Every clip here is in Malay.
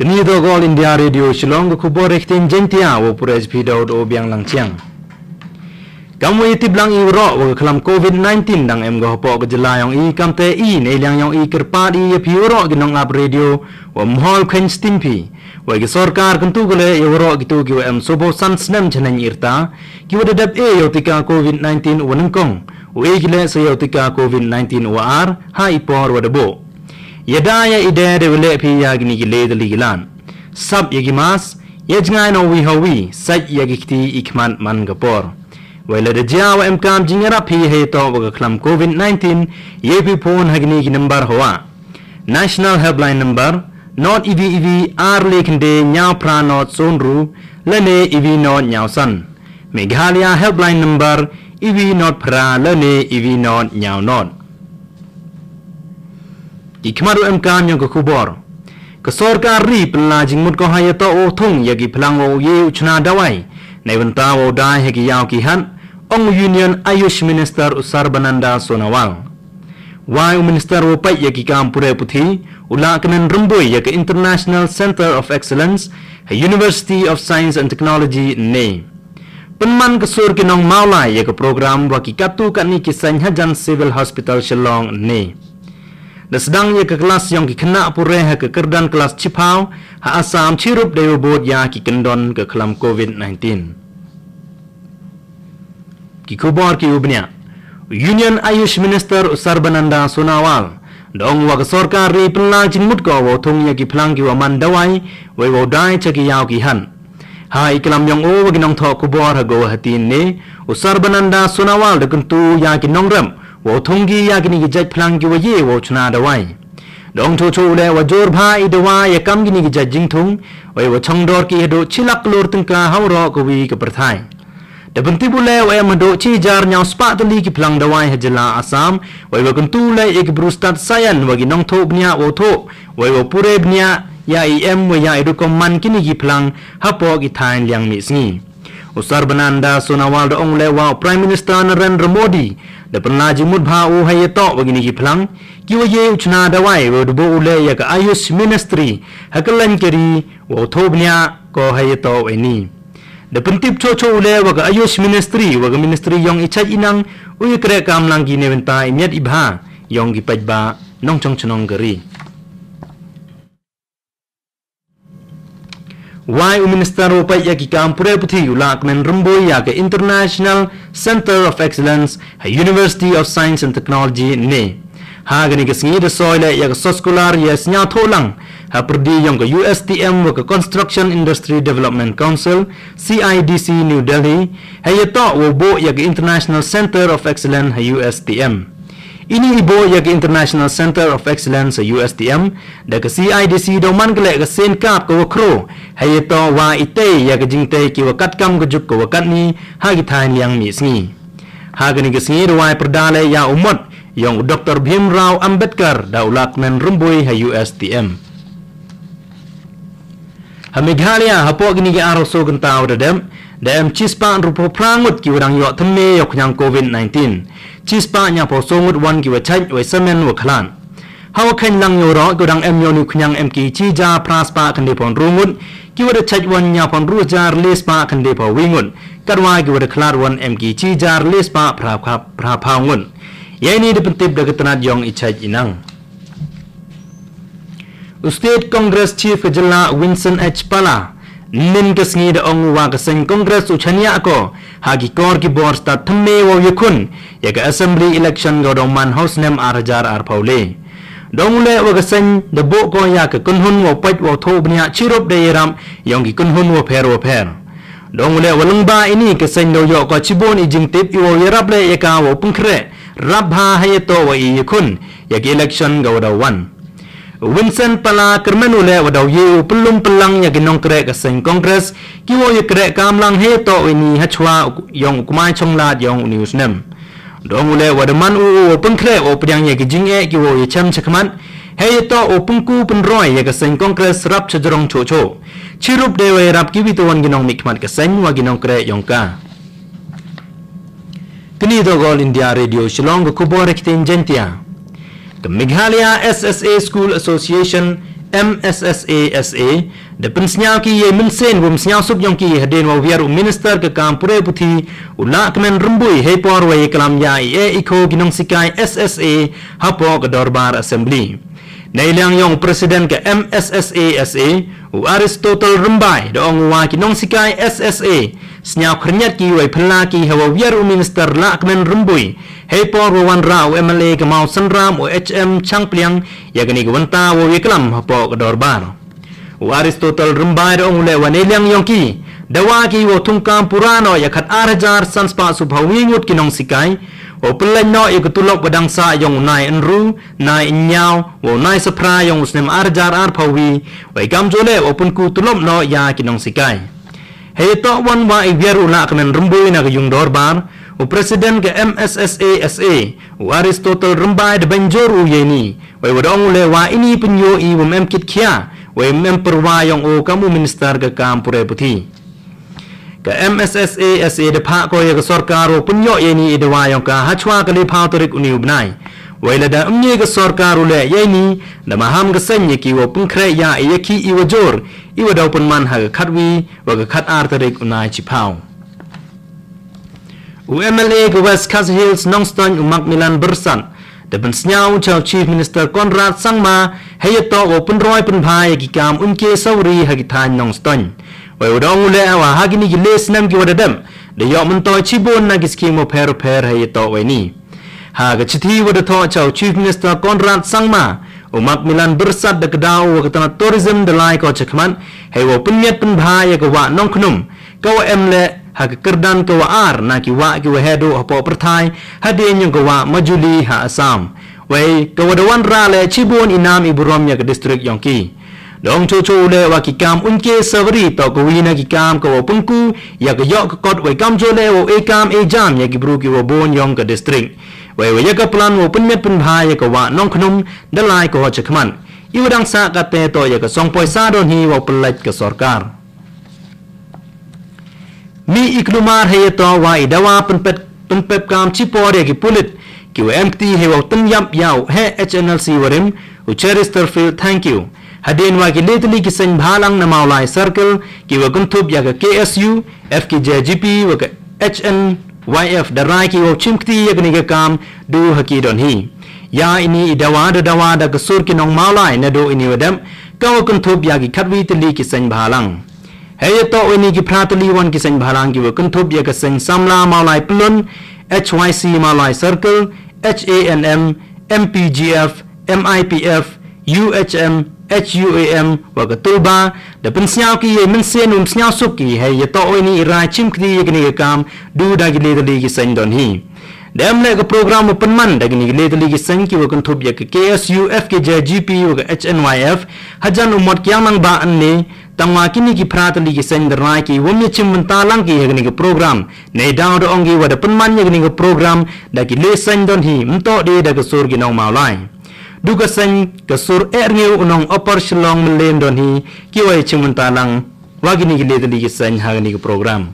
Kini do All India Radio Shillong ko kubor rektin jentia wo pura SP Daud o biang langchiang. Kamu itib lang iwro wo kelam COVID-19 dang em go hopo gejala yang i kamte i ne liang yang i kerpa di piuro ginong ab radio wo mhol khen stimpi wo ge sarkar kentu gole iwro gitu gi em sobo sansnem jhanan irta ki wo dadap e yotika COVID-19 wo nengkong wo e gile se yotika COVID-19 wo ar ha ipor wo debo. Yadaya ide de wile pi yagni gile de ligilan sab yagimas yajngai no wi hawi saj yagikti ikman man gapor wele de jawa emkam jingera pi he to wa klam COVID-19 yepi phone hagni gi number hawa national helpline number not ev ar lekende nya pra not sonru lene ev not nyausan meghalaya helpline number ev not pra lene ev not nyau not Ikmaru emkam yang kekubor. Kesorkar ri pelajing mut ko hayato o thung yagi pelang o ye uchna dawai. Naibenta o dai hegi yau kihan. Ong Union Ayush Minister Sarbananda Sonowal. Wai Minister o pai yagi kam pure puthi. Ula kenen rumbui yagi International Center of Excellence. University of Science and Technology ne. Penman kesur kinong maulai yagi program waki katu kani kisan hajan Civil Hospital Shillong ne. Sedang ia ke kelas yang kena pure ke kerdan kelas cipau ha asam cirup dewa bot ya ki kendon ke kelam COVID-19. Ki kubor ki ubnya. Union Ayush Minister Sarbananda Sonowal dong wa ke sarkar ri pelajin mut ko wo thung ya ki plang ki wa mandawai we wo dai chaki yaw ki han. Ha iklam yang o wa ginong tho kubor ha go hatin ne Sarbananda Sonowal de kentu ya ki nongrem wo thonggi yagni gi jaj phlang gi ye wo chuna dawai dong cho cho le wa jor bha i dawa ya kam gi ni gi jaj jing thung oi wo chongdor ki do chilak lor tengka hawro ko wi ke perthai de benti bule wa em do chi jar nyau spa tali ki phlang dawai hajala asam oi wo kuntu le ek brustat sayan wa gi nong tho bnya wo tho oi wo pure bnya ya im wa ya idu kom man kini gi phlang hapo gi thain liang mi sngi Sarbananda Sonowal do ong le wa Prime Minister Narendra Modi de penlaji mudbha u hayeto begini ki plang ki wo ye uchna dawai wo do ule ya ka Ayush Ministry hakalan keri wo thobnya ko hayeto eni de pentip chocho ule wa ka Ayush Ministry wa ka ministry yong ichaj inang u kre kam lang gi neventa imyat ibha yong gi pajba nong chong chnong gari Wai Minister Upai ya ki kampure puthi ulak men rumboy ya ke International Center of Excellence University of Science and Technology ne ha gani ke singi de soile ya ke soskolar ya snya tholang ha perdi yong ke USTM wa ke Construction Industry Development Council CIDC New Delhi ha yato wo bo ya ke International Center of Excellence USTM ini ibo ya ke International Center of Excellence USTM da ke CIDC do man kele ke sen kap ko kro hayeto wa ite ya ke jingte ki wakat kam ko juk ko wakat ni ha gi thain liang mi sngi ha gani ke sngi do wai perdale ya umot yong Dr. Bhimrao Ambedkar da ulak men rumboi ha USTM ha Meghalaya ha po gini ge aro so gentau dem chispa rupo prangut ki wadang yo thme yok nyang COVID-19 chispa nya po songut wan ki wachai we semen wa khlan hawa khen lang yo ro godang em yo ni khnyang em ki chi ja praspa khande pon rungut ki wada chaj wan nya pon ru jar lespa khande po wingun karwa ki wada khlar wan em ki chi jar lespa pra phawngun ye ni de pentip de ketanat yong ichaj inang State Congress Chief Jalla Winston H Pala nin ke sngi de ong wa ke sen Congress uchania ko hagi kor ki bor sta thme wo yukun ya ke assembly election go dong man house nem arjar ar paule dong le wa ke sen de bo ko ya ke kunhun wo pait wo tho bnya chirop de ram yong ki kunhun wo pher dong le walung ba ini ke sen do yo ko chibon i jing tip wo yerap le ya ka wo pungkre rabha hayeto wa i yukun ya ke election go da wan Winston Pala kermenu le wadaw ye pelum pelang ya ginong kre ka sen Congress ki wo ye kre kam lang he to ini hachwa yong kumai chonglat yong news nem dong le wadaman u pengkre o pryang ye jing e ki wo ye cham chakman he to o pungku penroi ye ka sen Congress rap chajrong chocho chirup de we rap ki biton ginong mikmat ka sen wa ginong kre yong ka kini do All India Radio Shillong ko bor ekten jentia The Meghalaya SSA School Association MSSA SA de pensnya ki ye minsen wum snya sup yong ki haden wa wiar minister ke kam pure puthi ula kemen rumbui he por wa kalam ya e iko ginong sikai SSA hapo ke dorbar assembly nailang yong presiden ke MSSA SA u Aristotle Rumbai dong wa kinong sikai SSA snya khrenyat ki wa phla ki hawa wiar minister la kemen rumbui he por wan rao MLA ke mau sanram o HM changpliang ya gani gwanta wo weklam hapo ke dorbar Aristotle Rumbai dong le waneliang yongki dawa ki wo tungkam purano ya khat arjar sanspa subhawi ngut kinong sikai o pelan no ikutulok badang sa yong nai enru nai nyao wo nai sapra yong usnem arjar ar phawi wai kam jole o punku tulom no ya kinong sikai he to wan wa ibyaru la kamen rumbu na yung dorbar o president ke MSSA SA o Aristotle Rumbai de banjoru yeni wai wadong le wa ini penyo i wo mem kit khia wai mem perwa yong o kamu minister ke kam pure puthi ke MSSA SA de pha ko ye ke sarkar o punyo yeni de wa yong ka hachwa ke le pha torik uni ubnai wai la da umni ke sarkar le yeni da maham ke sanye ki wo pun khre ya ye ki i wo jor i wo daw pun man ha khatwi wa ke khat ar torik unai chi phau UMLA ke West Khas Hills Nongston umak Milan Bersan de pensnyau chau chief minister Conrad Sangma hayato o punroi punbhai ki kam unke sauri hagithan Nongston wai udong ule awa hagini ki les nam ki wadadam de yo mentoi chibon na giski mo per hayato wai ni ha ga chithi wadato chau chief minister Conrad Sangma umak Milan Bersat de kedau wa ketana tourism de lai ko chakman hay wo punyat punbhai ka wa nongkhnum ka wa emle ha kerdan ke wa ar na ki wa hedo apo perthai hadin yung ke wa majuli ha Assam wai ke wadawan ra le chibon inam iburom ya ke district yongki dong chu le wa ki kam unke savri to ko wina ki kam ko pungku ya ke yok kot wai kam jole o e kam e jam ya ki bru ki wo bon yong ke district wai ya ke plan wo punmet pun bha ya ke wa nong khnum dalai ko chakman iwadang sa ka te to ya ke song poisa don hi wo pelaj ke sarkar mi iklumar hayato wa idawa penpep kam chipore ki pulit ki wa empty he wa tum yap yaw he HNLC warim u Chesterfield thank you hadin wa ki letli ki san bhalang na maulai circle ki wa kuntup ya ka KSU FKJGP wa ka HNYF darai ki wa chimkti ya ni ka kam du haki don hi ya ini idawa da kasur ki nong maulai na do ini wadam ka wa kuntup ya ki khatwi tli ki san bhalang hayato ini ki pratali wan ki san bhalang ki wa kuntup ya ka san samla maulai plun HYC maulai circle HANM MPGF MIPF UHM HUAM wa ka tulba da pensyaw ki ye minsen pensyaw sup ki hayato ini ira chimkri ye ni kam du da gi le ki san don hi dem le ka program penman da gi le ki san ki wa kuntup ya ka KSU FKJGP wa ka HNYF hajan umot kyang nang ba anne tangwa kini ki pratali ki sen rai ki womye chimta lang ki hegni ki program nei daw do ongi wada penman ye ki program da ki le sen don hi mto de da ka sur gi nong maulai du ka sen ka sur erneu unong opor shlong mlen don hi ki wai chimta lang wa gi ni ki le tali ki sen hagni ki program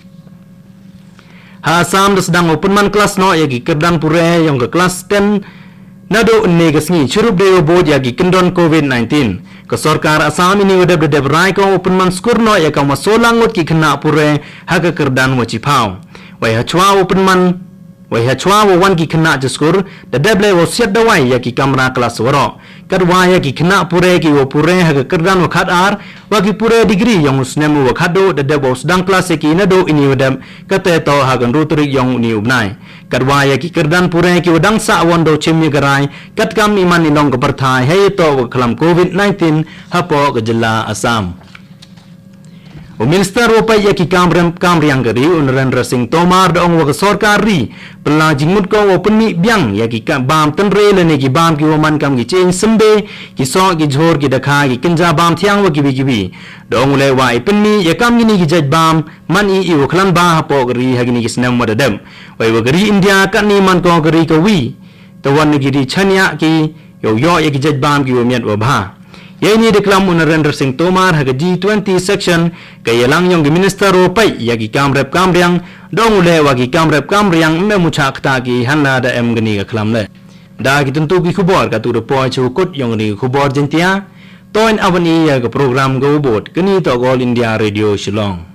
ha sam da sedang penman kelas no ye ki kedang pure yang ke kelas 10 nado ne ga sngi churup de bo ya ki kendon COVID-19 ke sarkar Assam ini wada berdeb rai ko open man skurno ya ka masolangot ki khna pure haga kerdan wachi phau wai hachwa open man wai hachwa wan ki khna jaskur da deble wo set da wai ya ki kamra kelas waro kadwa ya ki khna pure ki wo pure haga kerdan wakhat ar wa ki pure degree yang usnemu wakhado da debo sedang kelas ki nado ini wada kate to haga rutri yang ni ubnai kadwa ya ki kerdan pure ki wadang sa wando chimmi garai kat kam iman inong keperthai he to kelam COVID-19 hapo ke jilla Assam o minister ropai ya ki kamriang gari Narendra Singh Tomar dong wa sarkar ri pela jingmut ko wa penni biang ya ki bam tenre le ne ki bam ki woman kam ki chen sembe ki so ki jhor ki dakha ki kinja bam thiang wa ki bi dong le wa penni ya kam ni ki jaj bam man i wa khlan ba hapo gari hagini ki snam wa dadam wai wa gari India kan ni man ko gari ka wi to wan ki di chanya ki yo ya ki jaj bam ki wa miat wa ba ye ni deklam Narendra Singh Tomar ha G20 section ke yelang yong minister ropai ya ki kamriang dong le wa ki kamriang me mucha kta ki hanna da em gani ka klam le da ki tentu ki khubor ka tu ro poi chu kut yong ni khubor jentia Toin Avani ya ke program go bot kini to All India Radio Shillong.